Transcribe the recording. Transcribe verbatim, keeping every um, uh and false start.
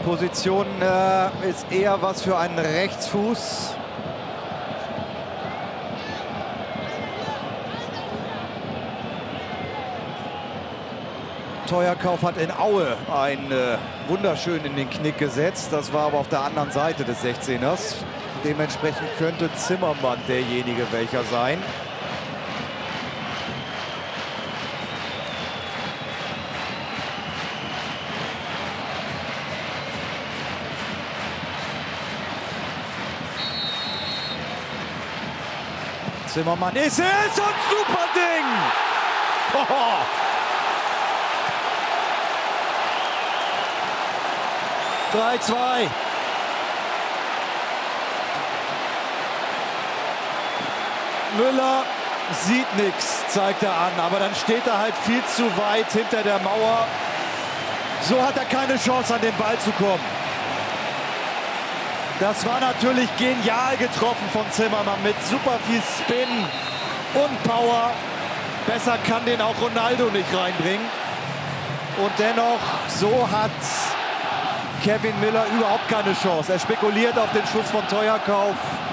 Position äh, ist eher was für einen Rechtsfuß. Teuerkauf hat in Aue ein äh, wunderschön in den Knick gesetzt. Das war aber auf der anderen Seite des sechzehners. Dementsprechend könnte Zimmermann derjenige welcher sein. Zimmermann ist es und super Ding! Oh. drei zwei. Müller sieht nichts, zeigt er an, aber dann steht er halt viel zu weit hinter der Mauer. So hat er keine Chance, an den Ball zu kommen. Das war natürlich genial getroffen von Zimmermann mit super viel Spin und Power. Besser kann den auch Ronaldo nicht reinbringen. Und dennoch, so hat Kevin Miller überhaupt keine Chance. Er spekuliert auf den Schuss von Teuerkauf.